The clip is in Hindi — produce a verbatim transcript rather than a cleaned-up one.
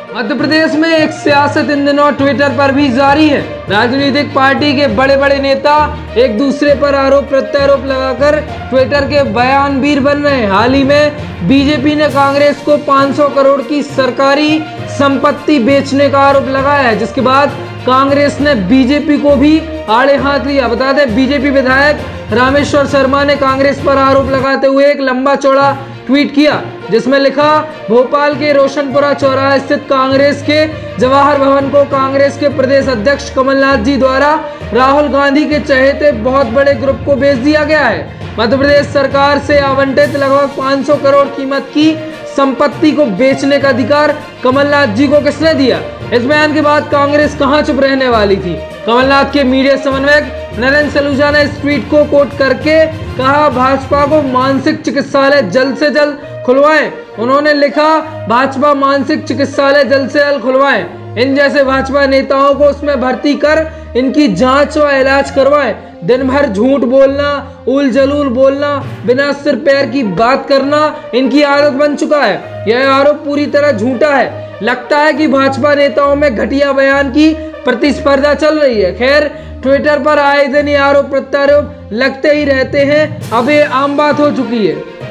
मध्य प्रदेश में एक सियासत इन दिनों ट्विटर पर भी जारी है। राजनीतिक पार्टी के बड़े बड़े नेता एक दूसरे पर आरोप प्रत्यारोप लगाकर ट्विटर के बयानवीर बन रहे हैं। हाल ही में बीजेपी ने कांग्रेस को पाँच सौ करोड़ की सरकारी संपत्ति बेचने का आरोप लगाया है, जिसके बाद कांग्रेस ने बीजेपी को भी आड़े हाथ लिया। बता दें, बीजेपी विधायक रामेश्वर शर्मा ने कांग्रेस पर आरोप लगाते हुए एक लंबा चौड़ा ट्वीट किया, जिसमें लिखा, भोपाल के रोशनपुरा चौराहे स्थित कांग्रेस के जवाहर भवन को कांग्रेस के प्रदेश अध्यक्ष कमल नाथ जी द्वारा राहुल गांधी के चहेते बहुत बड़े ग्रुप को बेच दिया गया है। मध्य प्रदेश सरकार से आवंटित लगभग पाँच सौ करोड़ कीमत की संपत्ति को बेचने का अधिकार कमलनाथ जी को किसने दिया? इस बयान के बाद कांग्रेस कहां चुप रहने वाली थी? कमलनाथ के मीडिया समन्वयक नरेंद्र सलूजा ने इस ट्वीट को कोट करके कहा, भाजपा को मानसिक चिकित्सालय जल्द से जल्द खुलवाएं। उन्होंने लिखा, भाजपा मानसिक चिकित्सालय जल्द से जल्द खुलवाएं। इन जैसे भाजपा नेताओं को उसमें भर्ती कर इनकी जांच व इलाज करवाएं। दिन भर झूठ बोलना, उल जलूल बोलना, बिना सिर पैर की बात करना इनकी आदत बन चुका है। यह आरोप पूरी तरह झूठा है। लगता है कि भाजपा नेताओं में घटिया बयान की प्रतिस्पर्धा चल रही है। खैर, ट्विटर पर आए दिन ये आरोप प्रत्यारोप लगते ही रहते हैं, अब ये आम बात हो चुकी है।